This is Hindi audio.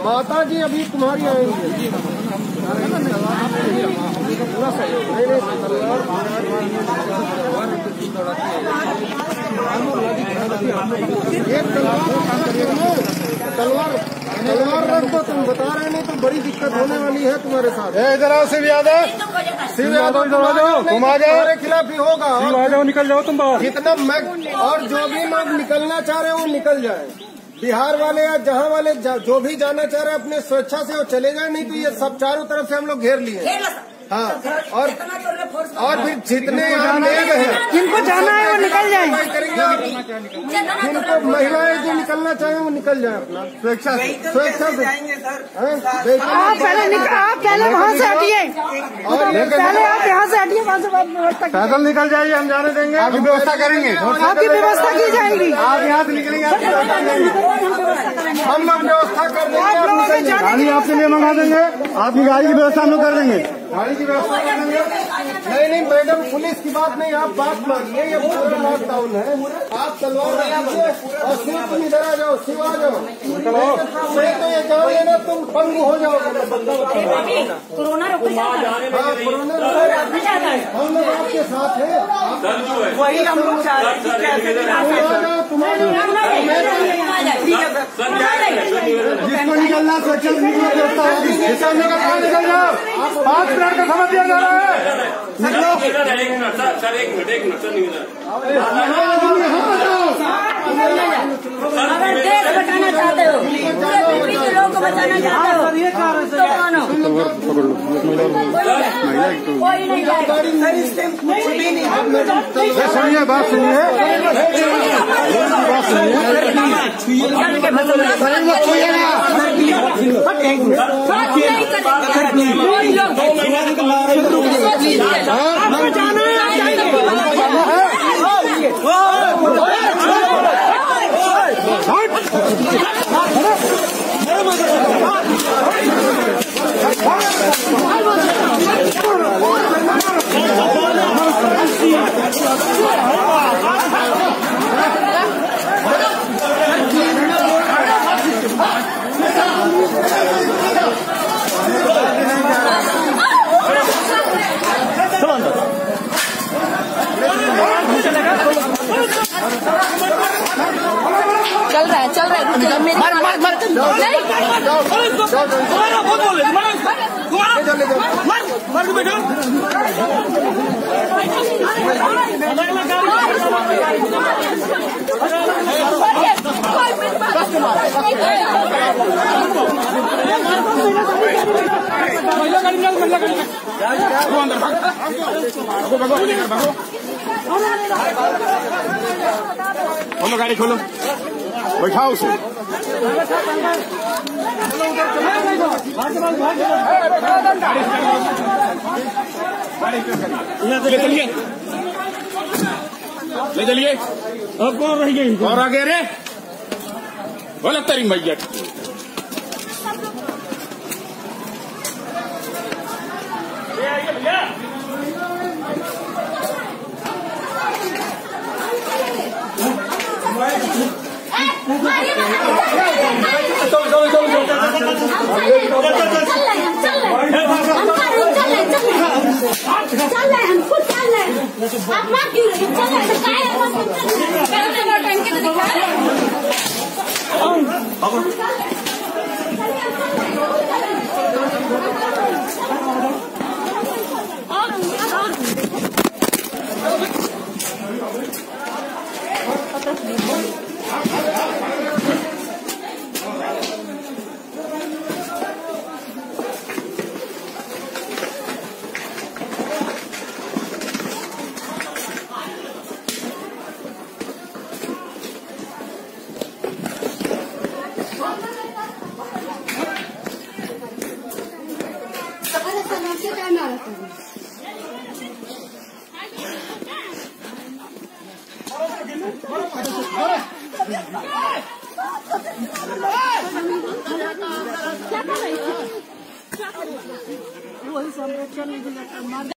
माता जी अभी तुम्हारी आएंगी। तलवार रख दो, तुम बता रहे नहीं तो बड़ी दिक्कत होने वाली है तुम्हारे साथ। इधर आओ शिव यादव, शिव यादव इधर आ जाओ, तुम आ जाओ, तुम्हारे खिलाफ ही होगा। आ जाओ, निकल जाओ तुम बाहर। जितना मैं और जो भी लोग निकलना चाह रहे हैं वो निकल जाए। बिहार वाले या जहाँ वाले जो भी जाना चाह रहे हैं अपने स्वेच्छा से वो चले जाए, नहीं तो ये सब चारों तरफ से हम लोग घेर लिए। हाँ, और फिर जितने यहाँ लोग हैं जिनको जाना है वो निकल जाए, जिनको महिलाएं जो निकलना चाहे वो निकल जाए अपना स्वेच्छा से। आप पहले वहाँ से हटिए, पहले आप यहाँ से हटिए, वहाँ से पैदल निकल जाइए, हम जाने देंगे। आपकी व्यवस्था करेंगे, आपकी व्यवस्था की जाएगी। आप यहाँ से निकलेंगे, हम लोग व्यवस्था कर देंगे, गाड़ी आपके लिए मंगा देंगे, आपकी गाड़ी की व्यवस्था हम लोग कर देंगे, गाड़ी की व्यवस्था कर देंगे। नहीं मैडम, पुलिस की बात नहीं, आप बात मानिए, ये पूरा लॉकडाउन है। आप तलवार रखिए और शिव तुम इधर आ जाओ, शिव आ जाओ, तो ये जाओगे ना तुम पंगु हो जाओगे। कोरोना कोरोना हम लोग आपके साथ है, वही हम लोग जिसको निकलना स्वच्छता निकल जाओ। 5 मिनट का समय दिया जा रहा है, निकलो। एक मिनट सर, एक मिनट सर, अगर देश बचाना चाहते हो, पूरे पृथ्वी के लोग को बचाना चाहते हो तो मानो, कोई नहीं जाएगा। सुनिए, बात सुनिए, चल रहा है मेरी खोलो गाड़ी, खोलो, बैठाओ उसे। ले चलिए। अब कौन रह गई और आगे रे बोला तेरी मैया। आप ना क्यों वही संरक्षण